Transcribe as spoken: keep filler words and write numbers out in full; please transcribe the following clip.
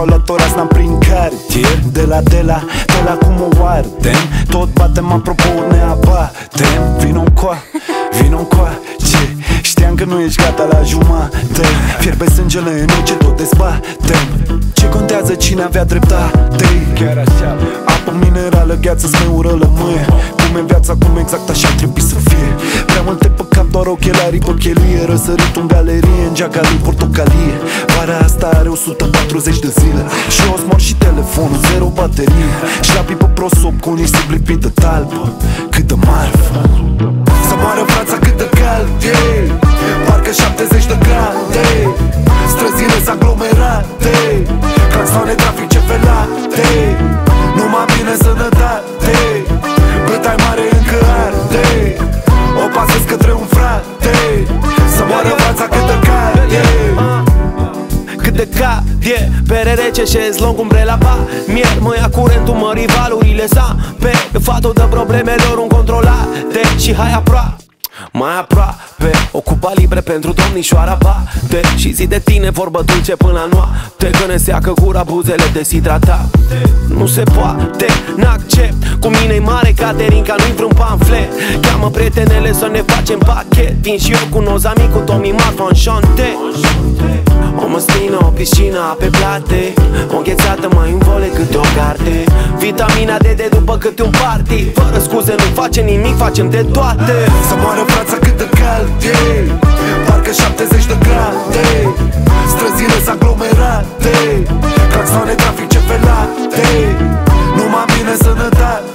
au luat ora asta prin cartier. De la, de la, de la cum o ardem, tot batem, apropo ne abatem. Vino-n coa, vino-n coa, ce? Știam că nu ești gata la jumate. Fierbe sângele în ce tot dezbatem. Ce contează cine avea dreptate? Chiar așa. Apă minerală, gheață, smeură, lămâie. Cum e viața, cum exact așa trebuie să fie. Prea multe pe cap, doar ochelarii pe chelie. Răsărit în galerie, în geaca lui portocalie. Vara asta are o sută patruzeci de zile și eu smor și telefonul, zero baterie. Șlapii pe prosop cu nisip lipit de talpă. Cât de marfă. Să moară Franța cât de cald e, parcă șaptezeci de grade. Străzile s aglomerate, claxoane, trafic ce felate. Numai bine, sănătate, bătaie mare încă arde. O pasez către un frate. Să moară Franța cât de cald e. Cât de cap e, bere rece, șezlong, umbrela, pa mier, mă ia curentul, mă rivalurile sa pe fatul de problemelor uncontrolate. Și hai aproape, mai aproape, ocupa libre pentru domnișoara bate. Și zi de tine vorbă dulce până la noapte, că ne seacă gura buzele deshidratate. Nu se poate, n-accept, cu mine-i mare Caterinca, nu-i vreun pamflet. Cheamă prietenele să ne facem pachet. Vin și eu cu noz amic, cu Tommy Marfa în șante. O măslină, o piscină, ape plate, o înghețată, mai un vole câte o carte. Vitamina D de după câte un party. Fără scuze nu facem nimic, facem de toate. Să moară Franța cât de cald e, parcă șaptezeci de grade. Străzile s aglomerate, claxoane, trafic ce felate. Numai bine, sănătate,